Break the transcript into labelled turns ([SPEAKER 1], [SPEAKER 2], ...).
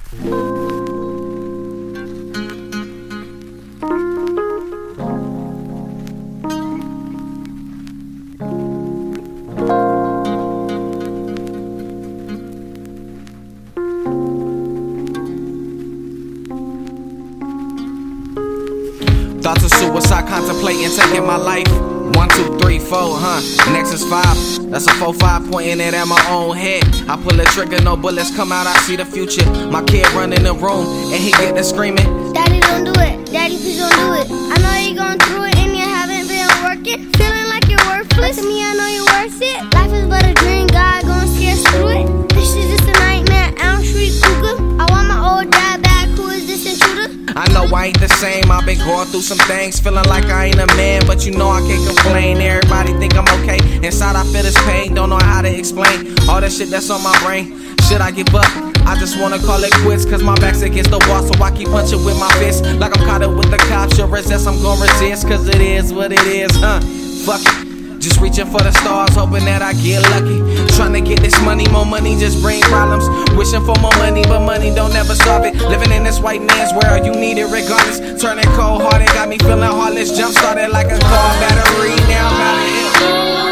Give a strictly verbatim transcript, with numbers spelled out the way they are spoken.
[SPEAKER 1] Thoughts of suicide, contemplating taking my life. One, two, three, four, huh? Next is five. That's a four, five, pointing it at my own head. I pull a trigger, no bullets come out, I see the future. My kid run in the room, and he get to screaming.
[SPEAKER 2] Daddy, don't do it. Daddy, please don't do it. I know you're going through it, and you haven't been working. Feeling like you're worthless. To me, I know you're worth it. Life is but a dream, God gonna see us through it. This is just a nightmare, Elm Street Cougar. I want my old dad back, who is this intruder?
[SPEAKER 1] I know I ain't the same, I've been going through some things. Feeling like I ain't a man, but you know I can't complain. Everybody think I'm okay, inside I feel this pain. Don't know how to explain all that shit that's on my brain. Should I give up? I just wanna call it quits, cause my back's against the wall, so I keep punching with my fist. Like I'm caught up with the cops, sure as yes I'm gonna resist. Cause it is what it is, huh? Fuck it. Just reaching for the stars, hoping that I get lucky. Trying to get this money, more money just bring problems. Wishing for more money, but money don't ever solve it. Living in this white man's world, you need it regardless. Turning cold hearted, got me feeling heartless. Jump started like a car battery, now I'm out of here.